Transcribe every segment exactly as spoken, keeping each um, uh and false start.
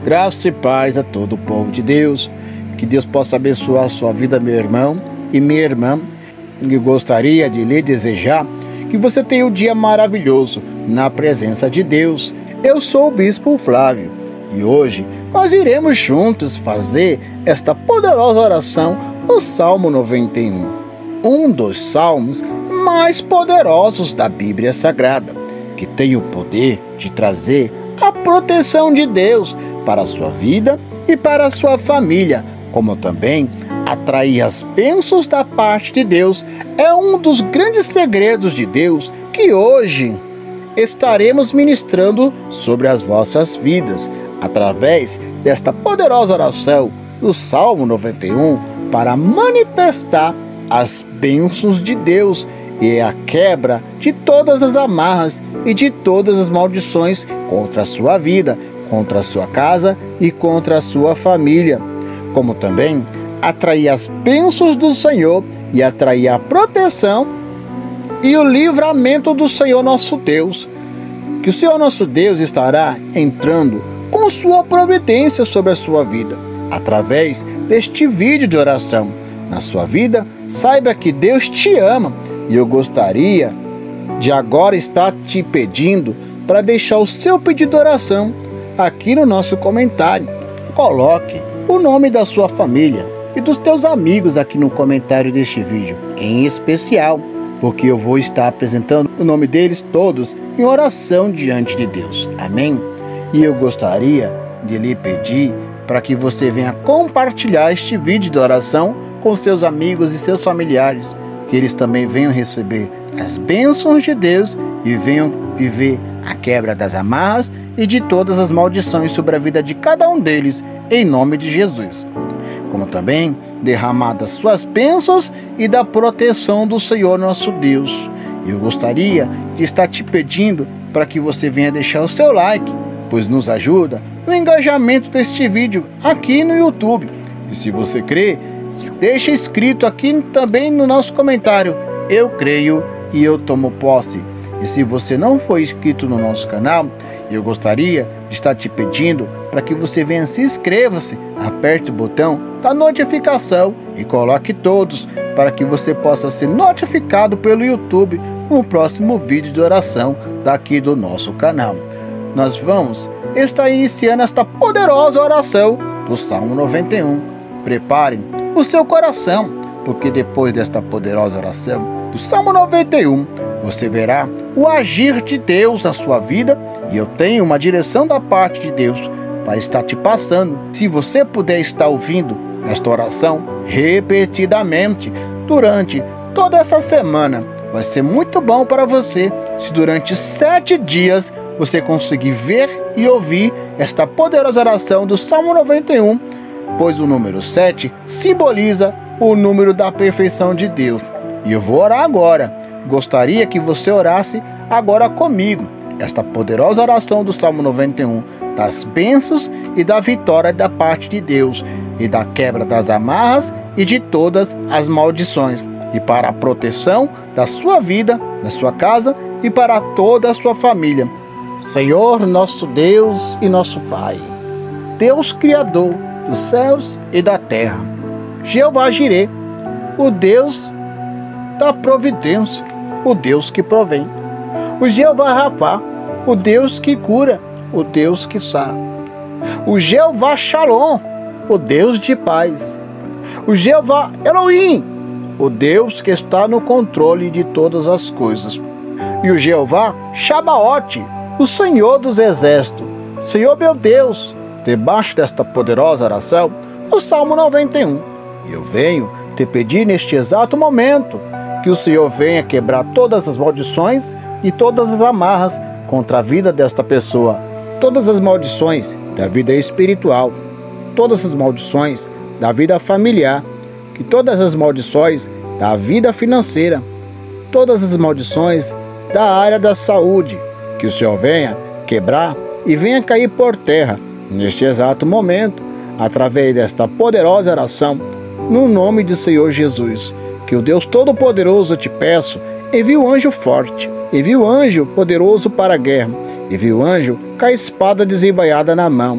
Graça e paz a todo o povo de Deus. Que Deus possa abençoar a sua vida, meu irmão e minha irmã. Eu gostaria de lhe desejar que você tenha um dia maravilhoso na presença de Deus. Eu sou o Bispo Flávio e hoje nós iremos juntos fazer esta poderosa oração no Salmo noventa e um, um dos salmos mais poderosos da Bíblia Sagrada, que tem o poder de trazer a proteção de Deus para a sua vida e para a sua família, como também atrair as bênçãos da parte de Deus. É um dos grandes segredos de Deus que hoje estaremos ministrando sobre as vossas vidas, através desta poderosa oração do Salmo noventa e um, para manifestar as bênçãos de Deus e a quebra de todas as amarras e de todas as maldições contra a sua vida, contra a sua casa e contra a sua família, como também atrair as bênçãos do Senhor e atrair a proteção e o livramento do Senhor nosso Deus, que o Senhor nosso Deus estará entrando com sua providência sobre a sua vida, através deste vídeo de oração. Na sua vida, saiba que Deus te ama e eu gostaria de agora estar te pedindo para deixar o seu pedido de oração aqui no nosso comentário. Coloque o nome da sua família e dos teus amigos aqui no comentário deste vídeo, em especial, porque eu vou estar apresentando o nome deles todos em oração diante de Deus. Amém? E eu gostaria de lhe pedir para que você venha compartilhar este vídeo de oração com seus amigos e seus familiares, que eles também venham receber as bênçãos de Deus e venham viver a quebra das amarras e de todas as maldições sobre a vida de cada um deles, em nome de Jesus. Como também derramar das suas bênçãos e da proteção do Senhor nosso Deus. Eu gostaria de estar te pedindo para que você venha deixar o seu like, pois nos ajuda no engajamento deste vídeo aqui no YouTube. E se você crê, deixa escrito aqui também no nosso comentário: eu creio e eu tomo posse. E se você não for inscrito no nosso canal, eu gostaria de estar te pedindo para que você venha se inscreva-se, aperte o botão da notificação e coloque todos, para que você possa ser notificado pelo YouTube no próximo vídeo de oração daqui do nosso canal. Nós vamos estar iniciando esta poderosa oração do Salmo noventa e um. Preparem o seu coração, porque depois desta poderosa oração do Salmo noventa e um, você verá o agir de Deus na sua vida, e eu tenho uma direção da parte de Deus para estar te passando. Se você puder estar ouvindo esta oração repetidamente durante toda essa semana, vai ser muito bom para você se durante sete dias você conseguir ver e ouvir esta poderosa oração do Salmo noventa e um, pois o número sete simboliza o número da perfeição de Deus. E eu vou orar agora. Gostaria que você orasse agora comigo esta poderosa oração do Salmo noventa e um, das bênçãos e da vitória da parte de Deus, e da quebra das amarras e de todas as maldições, e para a proteção da sua vida, da sua casa e para toda a sua família. Senhor, nosso Deus e nosso Pai, Deus Criador dos céus e da terra, Jeová Jireh, o Deus da providência, o Deus que provém, o Jeová Rafá, o Deus que cura, o Deus que sara, o Jeová Shalom, o Deus de paz, o Jeová Elohim, o Deus que está no controle de todas as coisas, e o Jeová Shabaoth, o Senhor dos exércitos. Senhor meu Deus, debaixo desta poderosa oração, o Salmo noventa e um, eu venho te pedir neste exato momento que o Senhor venha quebrar todas as maldições e todas as amarras contra a vida desta pessoa, todas as maldições da vida espiritual, todas as maldições da vida familiar, que todas as maldições da vida financeira, todas as maldições da área da saúde, que o Senhor venha quebrar e venha cair por terra neste exato momento, através desta poderosa oração, no nome do Senhor Jesus. Que o Deus Todo-Poderoso, eu te peço, envie o anjo forte, envie o anjo poderoso para a guerra, envie o anjo com a espada desembainhada na mão,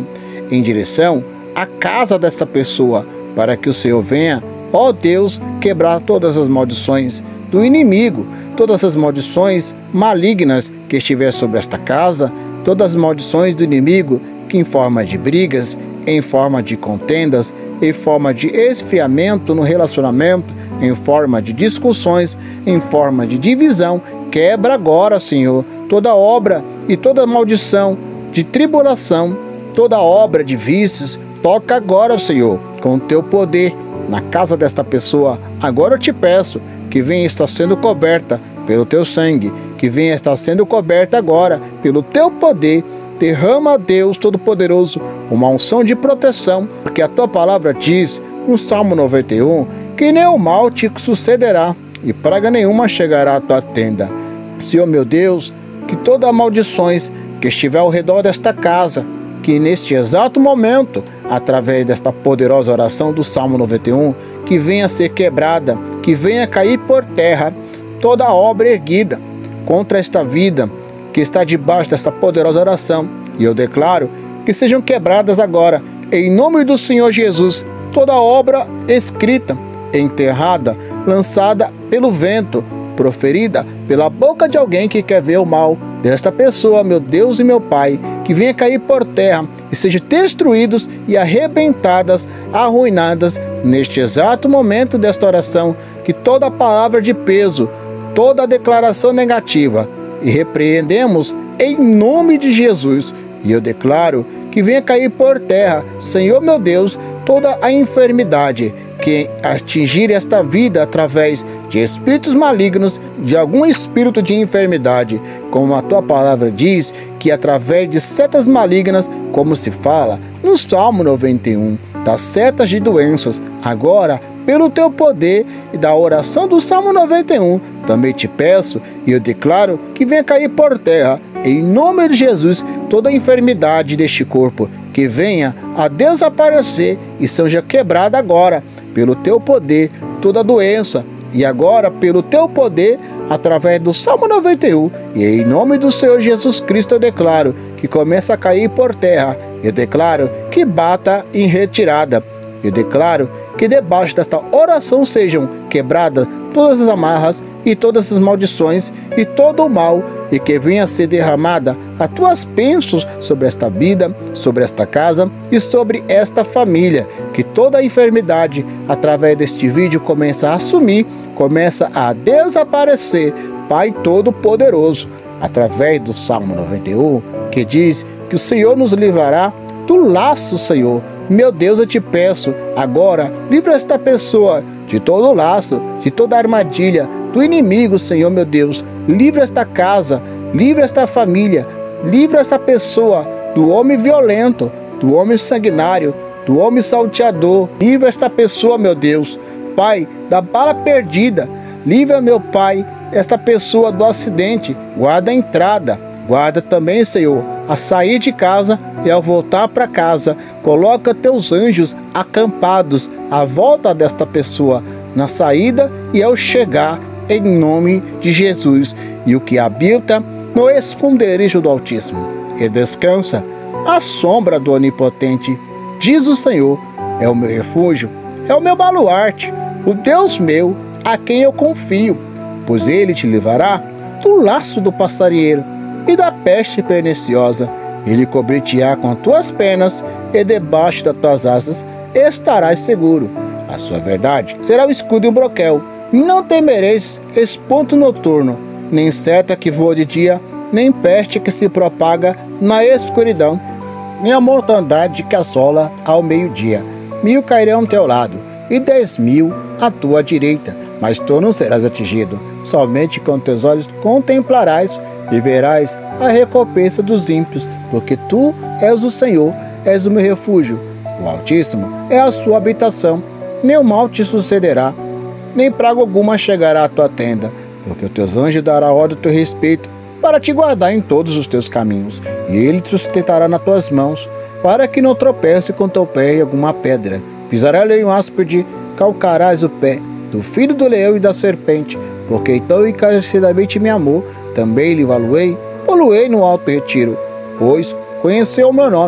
em direção à casa desta pessoa, para que o Senhor venha, ó Deus, quebrar todas as maldições do inimigo, todas as maldições malignas que estiver sobre esta casa, todas as maldições do inimigo que em forma de brigas, em forma de contendas, em forma de esfriamento no relacionamento, em forma de discussões, em forma de divisão, quebra agora, Senhor, toda obra e toda maldição de tribulação, toda obra de vícios, toca agora, Senhor, com o teu poder na casa desta pessoa. Agora eu te peço que venha estar sendo coberta pelo teu sangue, que venha estar sendo coberta agora pelo teu poder. Derrama, Deus Todo-Poderoso, uma unção de proteção, porque a tua palavra diz no Salmo noventa e um que nenhum mal te sucederá e praga nenhuma chegará à tua tenda. Senhor meu Deus, que todas as maldições que estiver ao redor desta casa, que neste exato momento, através desta poderosa oração do Salmo noventa e um, que venha a ser quebrada, que venha a cair por terra toda obra erguida contra esta vida que está debaixo desta poderosa oração. E eu declaro que sejam quebradas agora, em nome do Senhor Jesus, toda obra escrita, enterrada, lançada pelo vento, proferida pela boca de alguém que quer ver o mal desta pessoa, meu Deus e meu Pai, que venha cair por terra e sejam destruídos e arrebentadas, arruinadas neste exato momento desta oração, que toda palavra de peso, toda declaração negativa, e repreendemos em nome de Jesus. E eu declaro que venha cair por terra, Senhor meu Deus, toda a enfermidade que atingir esta vida através de espíritos malignos, de algum espírito de enfermidade, como a tua palavra diz, que através de setas malignas, como se fala no Salmo noventa e um, das setas de doenças, agora, pelo teu poder e da oração do Salmo noventa e um, também te peço e eu declaro que venha cair por terra, em nome de Jesus, toda a enfermidade deste corpo, que venha a desaparecer e seja quebrada agora, pelo teu poder, toda doença, e agora, pelo teu poder, através do Salmo noventa e um, e em nome do Senhor Jesus Cristo, eu declaro que começa a cair por terra. Eu declaro que bata em retirada. Eu declaro que debaixo desta oração sejam quebradas todas as amarras e todas as maldições e todo o mal, e que venha a ser derramada as tuas bênçãos sobre esta vida, sobre esta casa e sobre esta família. Que toda a enfermidade, através deste vídeo, começa a sumir, começa a desaparecer, Pai Todo-Poderoso, através do Salmo noventa e um, que diz que o Senhor nos livrará do laço, Senhor. Meu Deus, eu te peço, agora, livra esta pessoa de todo laço, de toda armadilha do inimigo, Senhor, meu Deus. Livra esta casa, livra esta família, livra esta pessoa do homem violento, do homem sanguinário, do homem salteador. Livra esta pessoa, meu Deus, Pai, da bala perdida. Livra, meu Pai, esta pessoa do acidente. Guarda a entrada, guarda também, Senhor, a sair de casa e ao voltar para casa. Coloca teus anjos acampados à volta desta pessoa, na saída e ao chegar, em nome de Jesus. E o que habita no esconderijo do Altíssimo e descansa à sombra do Onipotente, diz o Senhor, é o meu refúgio, é o meu baluarte, o Deus meu, a quem eu confio, pois ele te livrará do laço do passarinheiro e da peste perniciosa. Ele cobrir-te-á com as tuas penas, e debaixo das tuas asas estarás seguro. A sua verdade será o escudo e o broquel. Não temereis espanto noturno, nem seta que voa de dia, nem peste que se propaga na escuridão, nem a mortandade que assola ao meio-dia. Mil cairão ao teu lado, e dez mil à tua direita, mas tu não serás atingido. Somente com teus olhos contemplarás e verás a recompensa dos ímpios, porque tu és o Senhor, és o meu refúgio. O Altíssimo é a sua habitação, nenhum mal te sucederá, nem praga alguma chegará à tua tenda, porque os teus anjos dará ordem ao teu respeito, para te guardar em todos os teus caminhos, e ele te sustentará nas tuas mãos, para que não tropece com teu pé em alguma pedra. Pisará leão áspide, calcarás o pé do filho do leão e da serpente, porque então encarecidamente me amou, também lhe valuei, poluei no alto retiro, pois conheceu o meu nome.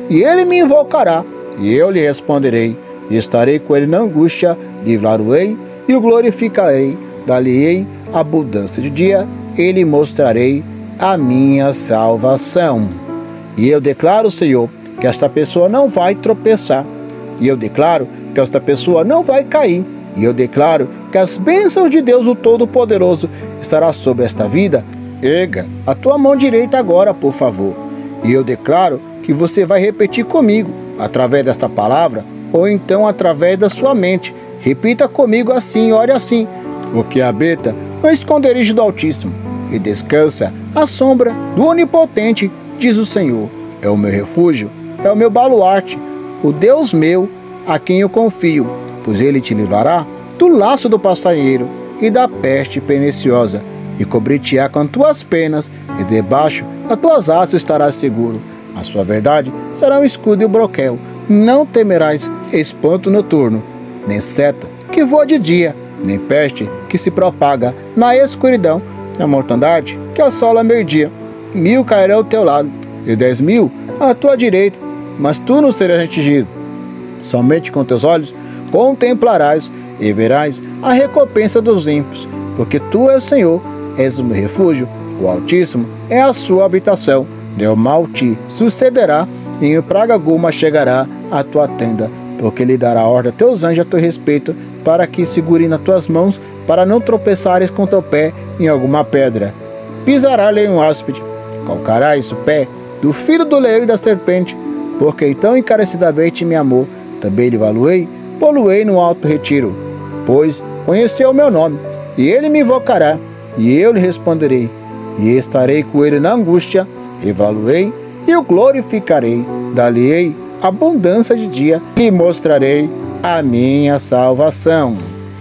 e ele me invocará, e eu lhe responderei. E estarei com ele na angústia, livrar-o-ei e o glorificarei. Dar-lhe-ei abundância de dia, e lhe mostrarei a minha salvação. E eu declaro, Senhor, que esta pessoa não vai tropeçar. E eu declaro que esta pessoa não vai cair. E eu declaro que as bênçãos de Deus, o Todo-Poderoso, estará sobre esta vida. Erga a tua mão direita agora, por favor. E eu declaro que você vai repetir comigo, através desta palavra, ou então através da sua mente. Repita comigo assim, ore assim: o que habita no esconderijo do Altíssimo e descansa à sombra do Onipotente, diz o Senhor. É o meu refúgio, é o meu baluarte, o Deus meu, a quem eu confio, pois ele te livrará do laço do passarinheiro e da peste perniciosa, e cobrir-te-á com tuas penas, e debaixo das tuas asas estarás seguro. A sua verdade será um escudo e um broquel. Não temerás espanto noturno, nem seta que voa de dia, nem peste que se propaga na escuridão, na mortandade que assola meio-dia. Mil cairão ao teu lado, e dez mil à tua direita, mas tu não serás atingido. Somente com teus olhos contemplarás e verás a recompensa dos ímpios, porque tu és o Senhor, és o meu refúgio, o Altíssimo é a sua habitação. Nenhum mal te sucederá, nem praga alguma chegará à tua tenda, porque ele dará ordem a teus anjos a teu respeito, para que segurem nas tuas mãos, para não tropeçares com teu pé em alguma pedra. Pisará-lhe um áspide, calcarás o pé do filho do leão e da serpente, porque tão encarecidamente me amou. Também lhe valuei, poluei no alto retiro, pois conheceu o meu nome, e ele me invocará, e eu lhe responderei, e estarei com ele na angústia, evaluei e o glorificarei. Dar-lhe-ei abundância de dia, e mostrarei a minha salvação.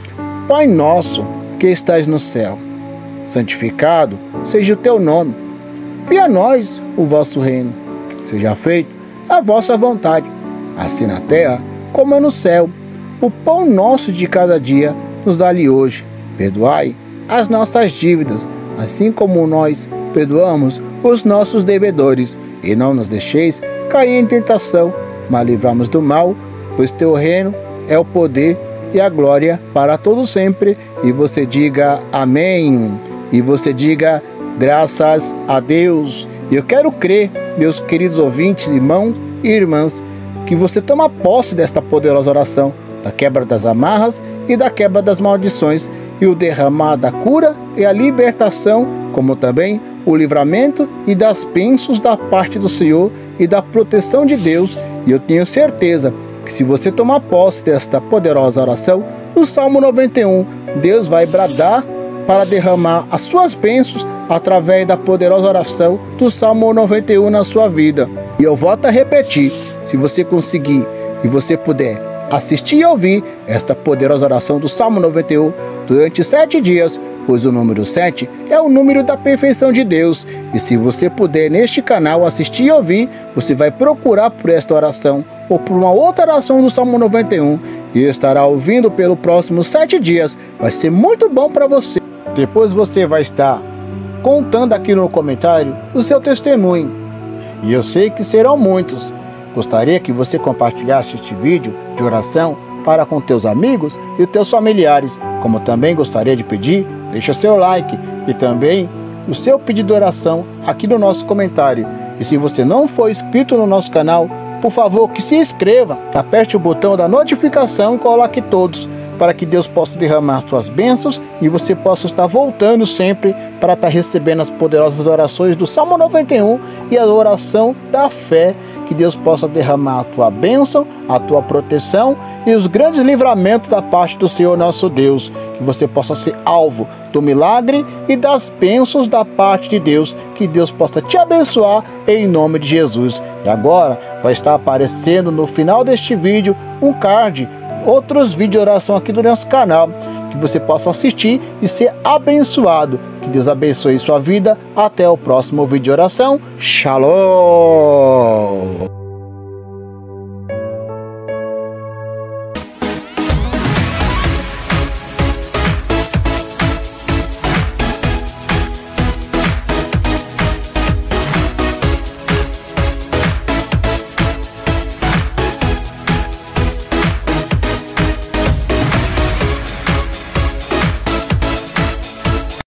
Pai nosso que estás no céu, santificado seja o teu nome. Venha a nós o vosso reino. Seja feita a vossa vontade, assim na terra como é no céu. O pão nosso de cada dia nos dá-lhe hoje. Perdoai as nossas dívidas, assim como nós perdoamos os nossos devedores. E não nos deixeis cair em tentação, mas livrai-nos do mal, pois teu reino é o poder e a glória para todo sempre. E você diga amém. E você diga graças a Deus. E eu quero crer, meus queridos ouvintes, irmãos e irmãs, que você toma posse desta poderosa oração, da quebra das amarras e da quebra das maldições, e o derramar da cura e a libertação, como também o livramento e das bênçãos da parte do Senhor e da proteção de Deus. E eu tenho certeza que se você tomar posse desta poderosa oração, no Salmo noventa e um, Deus vai bradar para derramar as suas bênçãos através da poderosa oração do Salmo noventa e um na sua vida. E eu volto a repetir, se você conseguir e você puder assistir e ouvir esta poderosa oração do Salmo noventa e um durante sete dias, pois o número sete é o número da perfeição de Deus. E se você puder neste canal assistir e ouvir, você vai procurar por esta oração ou por uma outra oração do Salmo noventa e um e estará ouvindo pelos próximos sete dias. Vai ser muito bom para você. Depois você vai estar contando aqui no comentário o seu testemunho. E eu sei que serão muitos. Gostaria que você compartilhasse este vídeo de oração para com teus amigos e teus familiares. Como também gostaria de pedir, deixa seu like e também o seu pedido de oração aqui no nosso comentário. E se você não for inscrito no nosso canal, por favor, que se inscreva, aperte o botão da notificação e coloque todos, para que Deus possa derramar as suas bênçãos e você possa estar voltando sempre para estar recebendo as poderosas orações do Salmo noventa e um e a oração da fé. Que Deus possa derramar a tua bênção, a tua proteção e os grandes livramentos da parte do Senhor nosso Deus. Que você possa ser alvo do milagre e das bênçãos da parte de Deus. Que Deus possa te abençoar em nome de Jesus. E agora vai estar aparecendo no final deste vídeo um card, outros vídeos de oração aqui do nosso canal, que você possa assistir e ser abençoado. Que Deus abençoe sua vida. Até o próximo vídeo de oração. Shalom!